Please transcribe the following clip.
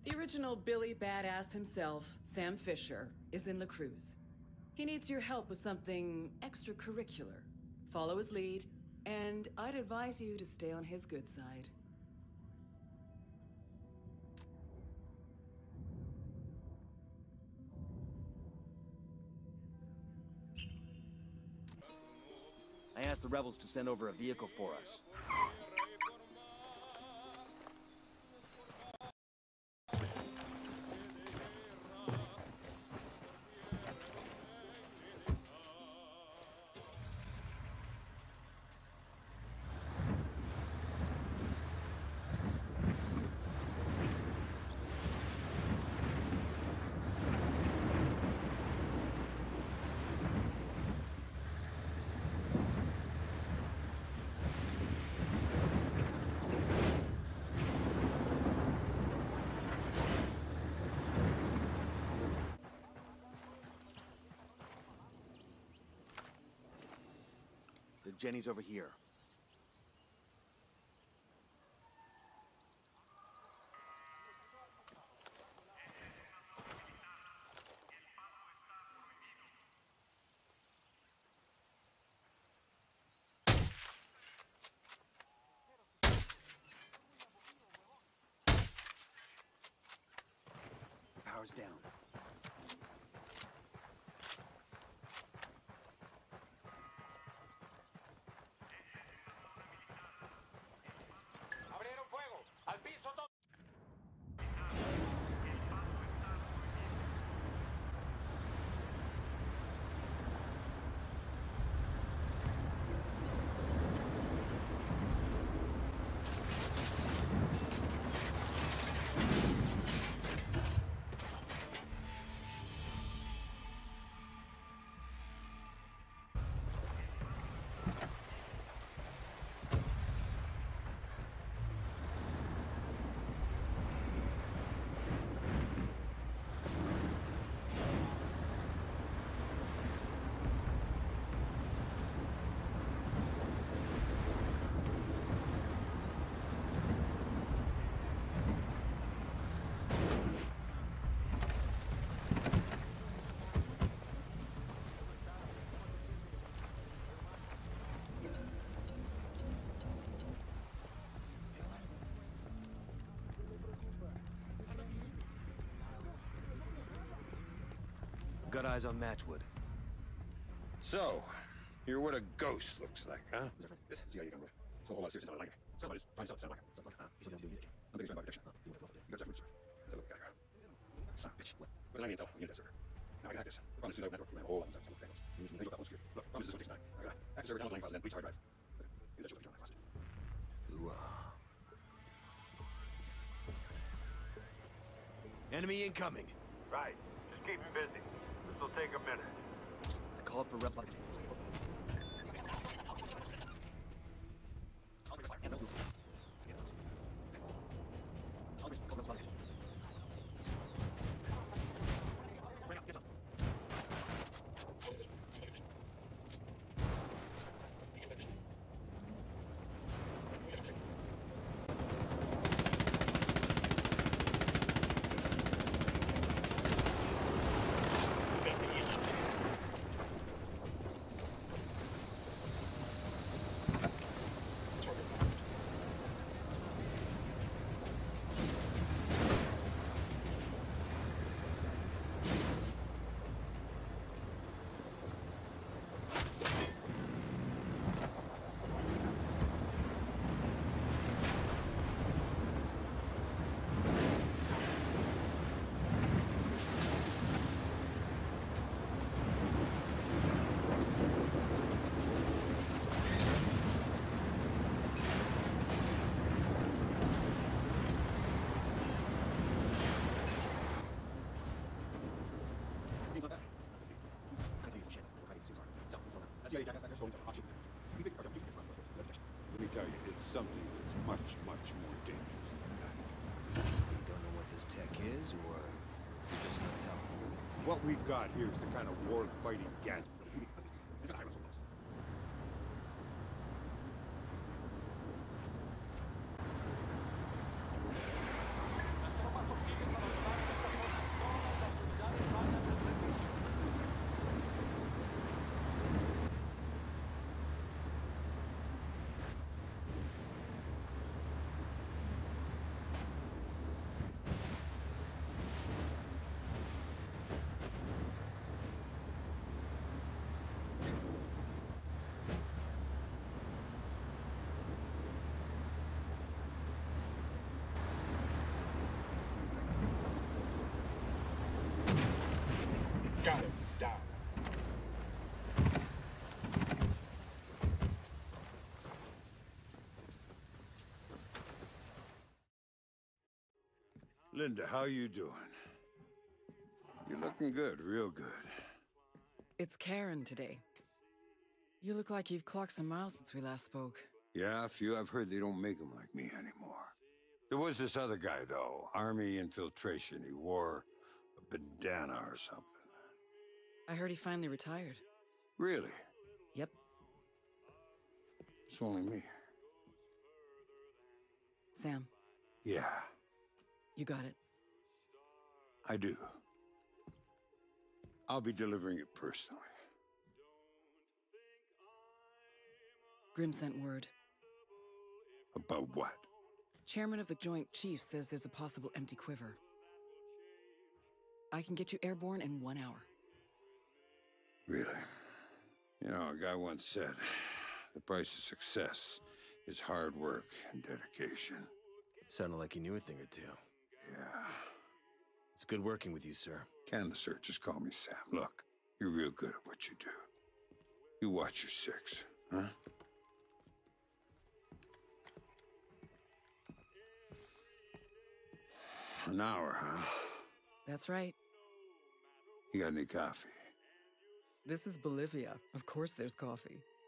The original Billy Badass himself, Sam Fisher, is in the Cruz. He needs your help with something extracurricular. Follow his lead, and I'd advise you to stay on his good side. I asked the rebels to send over a vehicle for us. Jenny's over here. Power's down. Got eyes on Matchwood. So, you're what a ghost looks like, huh? This is the guy you come with. So a whole lot of serious like it. Somebody's trying to sound like it. He's going to do it again. I'm biggest by protection. You got some roots, sir. Let's look at her. Son of a bitch. But I need intel. You need that server. Now I can hack this. The problem is through the network. We have a whole lot of some fails. You need to drop that one security. Look, promise this one takes time. I gotta hack the server, download files, and then breach hard drive. Do that shit with John fast. Enemy incoming. Right. Just keep him busy. This'll take a minute. I called for rep. Let me tell you, it's something that's much, much more dangerous than that. You don't know what this tech is, or you're just not telling? What we've got here is the kind of war-fighting gas. Linda, how you doing? You're looking good, real good. It's Karen today. You look like you've clocked some miles since we last spoke. Yeah, a few. I've heard they don't make them like me anymore. There was this other guy, though. Army infiltration. He wore a bandana or something. I heard he finally retired. Really? Yep. It's only me. Sam, Yeah, you got it. I do. I'll be delivering it personally. Grim sent word. About what? Chairman of the Joint Chiefs says there's a possible empty quiver. I can get you airborne in 1 hour. Really? You know, a guy once said, the price of success is hard work and dedication. Sounded like you knew a thing or two. Yeah. It's good working with you, sir. Can the sir, just call me Sam. Look, you're real good at what you do. You watch your six, huh? An hour, huh? That's right. You got any coffee? This is Bolivia. Of course there's coffee.